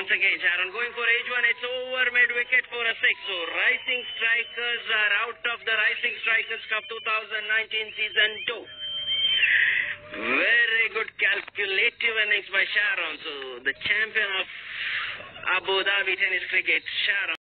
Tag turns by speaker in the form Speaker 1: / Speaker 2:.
Speaker 1: again. Sharun going for age 1. It's over mid-wicket for a 6. So Rising Strikers are out of the Rising Strikers Cup 2019 Season 2. Very good calculative innings by Sharun. So the champion of Abu Dhabi tennis cricket, Sharun.